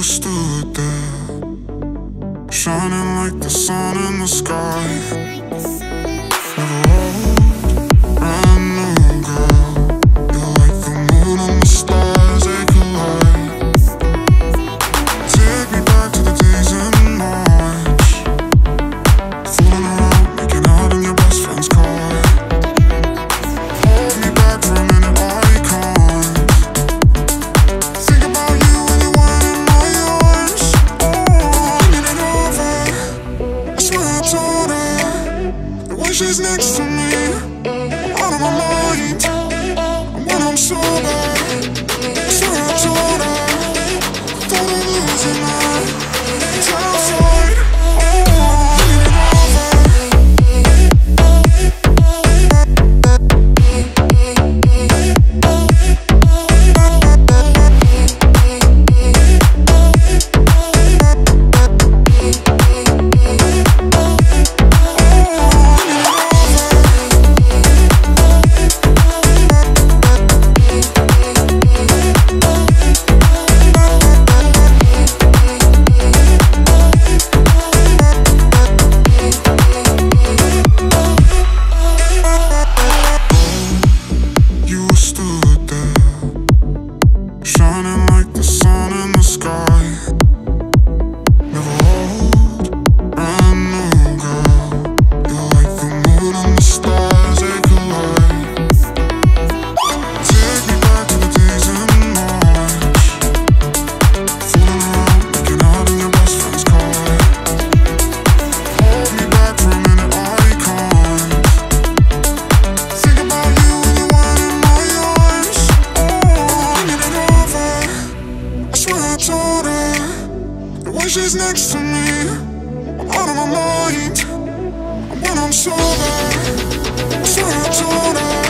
stood there, shining like the sun in the sky. Never old, brand new girl. You're like the moon and the stars, they collide. Take me back to the days in March, fooling around, making out in your best friend's car. Hold me back for a minute, I can't think about you when you weren't in my arms. Oh, I'm in it over. I swear I told her that when she's next to me, I'm out of my mind. And when I'm sober, I swear I told her I thought I'm losing her. It's outside. Oh, I'm in it over. Shining like the sun in the sky. Never old, brand new girl. You're like the moon and the stars, they collide. Take me back to the days in March, fooling around, making out in your best friend's car. Hold me back for a minute, I can't think about you when you weren't in my arms. Oh, I'm in it over. I swear I told her that when she's next to me, I'm out of my mind. And when I'm sober, I swear I told her